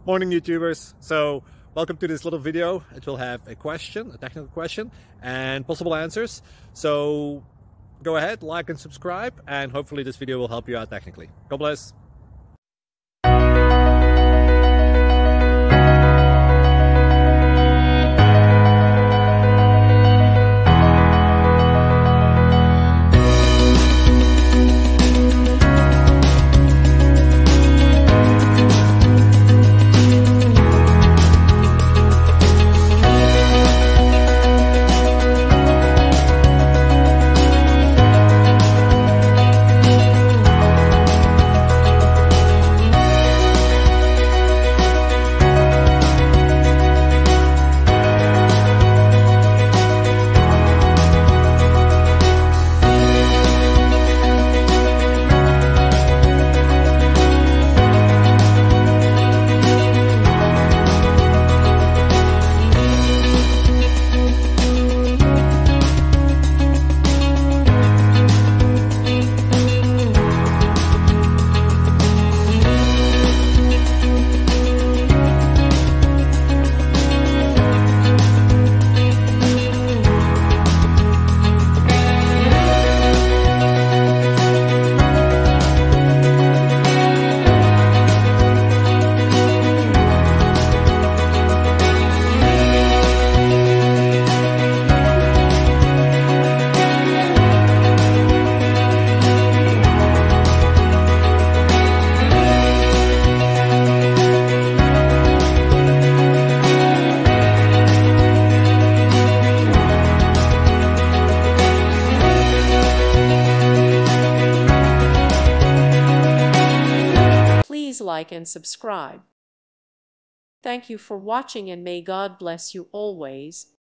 Morning YouTubers. So welcome to this little video. It will have a question, a technical question, and possible answers. So go ahead, like and subscribe, and hopefully this video will help you out technically. God bless. Please like and subscribe. Thank you for watching, and may God bless you always.